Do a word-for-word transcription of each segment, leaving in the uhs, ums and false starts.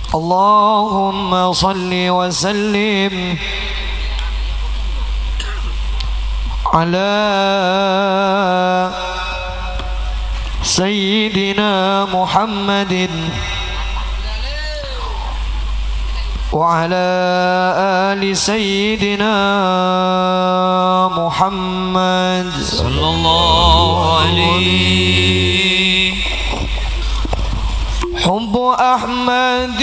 اللهم صل وسلم على سيدنا محمد وعلى آل سيدنا محمد صلى الله عليه. حب أحمد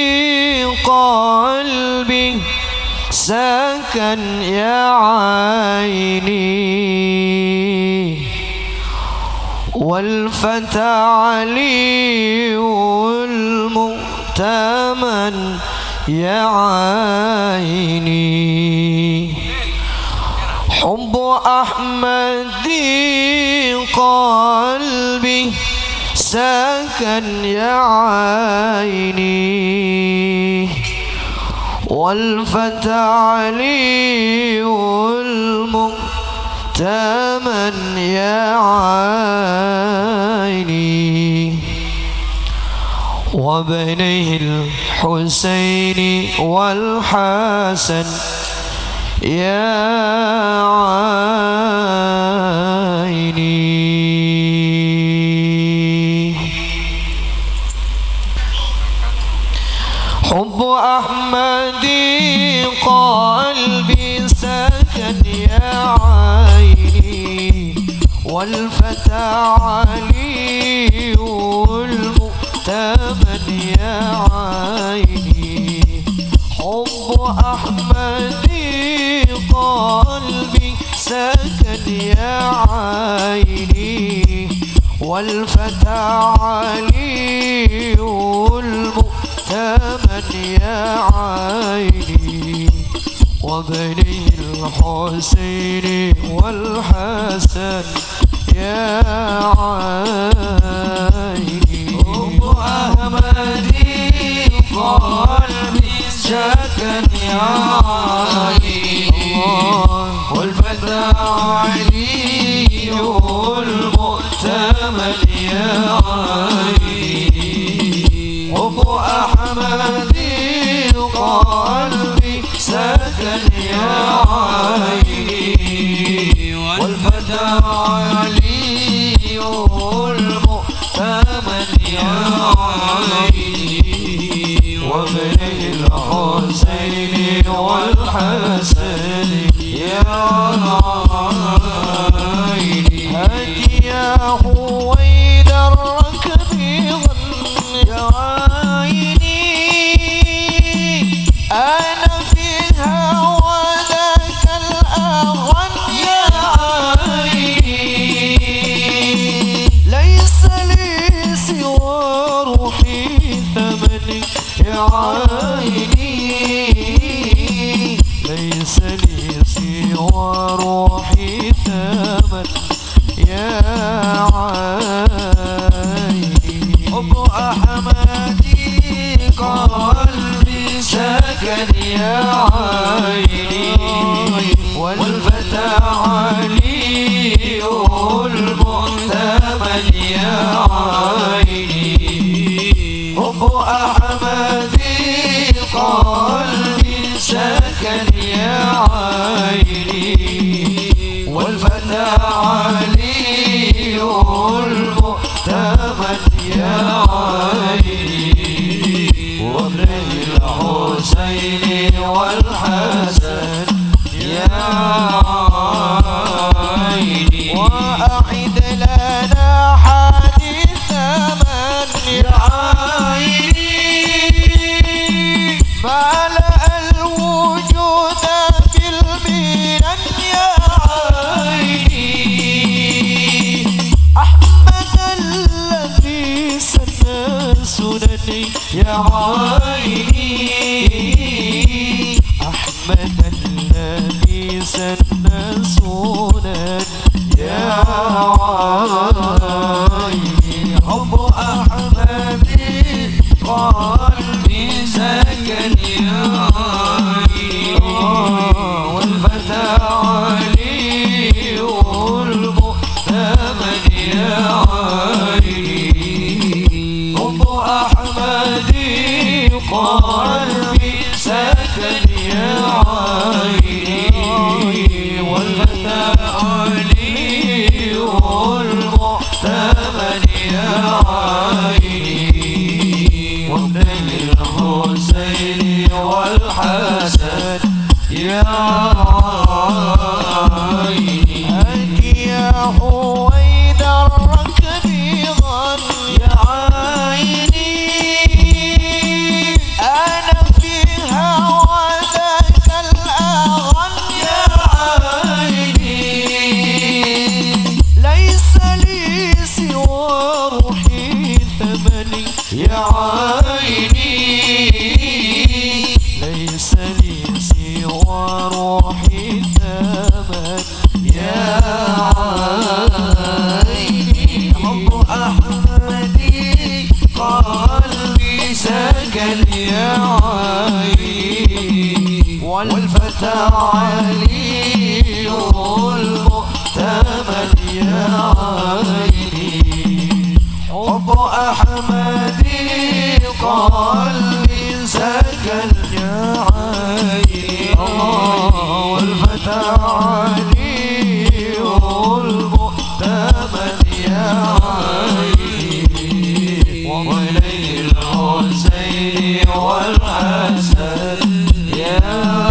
قلبي سكن يا عيني والفتى علي المؤتمن يا عيني. حب أحمد قلبي سكن يا عيني والفتى علي المؤتمن يا عيني وبنيه الحسين والحسن يا عيني. حب أحمد قلبي سكن يا عيني والفتى علي المؤتمن يا عيني. حب أحمد قلبي سكن يا عيني والفتى علي المؤتمن يا عيني وبنيه الحسين والحسن يا عيني. حب أحمد قلبي سكن يا عيني والفتى علي المؤتمن يا عيني. حب أحمد قلبي سكن يا عيني والفتى علي المؤتمن يا عيني وبنيه الحسين والحسن يا عيني. هدي يا حويد الركب يا عيني أنا فيها وذاك الأغن يا عيني. ليس لي سوى روحي ثمنك يا عيني. ليس لي سوى روحي ثمن يا عيني. حب أحمد قلبي سكن يا عيني والفتى علي المؤتمن يا عيني. حب أحمد قلبي سكن يا عيني والفتى علي المؤتمن يا عيني وابنه الحسين والحسن يا عيني. وأعد لنا حديث من يا عيني ملأ الوجود بالمنن يا عيني. أحمد الذي سن سنني يا عيني. أحمد الذي سن سنن يا عيني. حب أحمد قلبي سكن يا عيني والفتى علي المؤتمن يا عيني. حب أحمد قلبي سكن يا عيني والفتى علي والمؤتمن يا عيني وابني الحسين والحسن يا عيني يا حويدر ركبيضا يا عيني أنا في هوى ذاك الأغن يا عيني ليس لي سوى روحي ثمني يا عيني ليس لي سوى روحي ثمن يا عيني حب أحمدي قلبي سكن يا عيني والفتى علي والمؤتمن يا عيني حب أحمدي قلبي سكن يا عيني والفتى علي والمؤتمن يا عيني وولي الحسين والحسن يا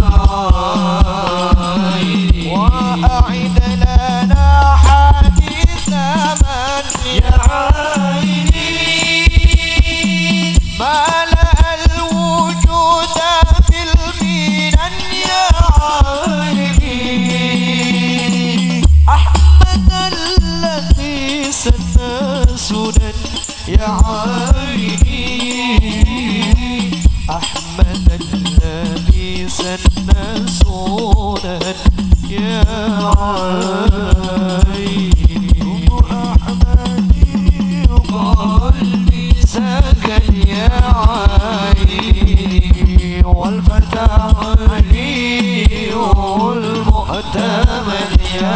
عيني وأعد لنا حديث من يا عيني ملأ الوجود بالمنن يا عيني أحمد الذي سن سنن يا عيني أحمد الذي سن سنن يا عيني أحمدي قلبي سكن يا عيني والفتى علي والمؤتمن يا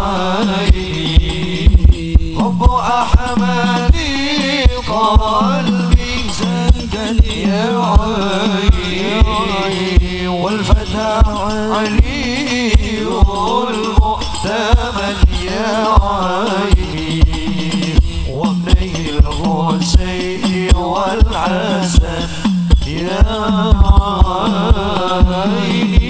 عيني حب أحمدي قلبي سكن يا عيني والفتى علي والمؤتمن يا عيني وابني الحسين والحسن يا عيني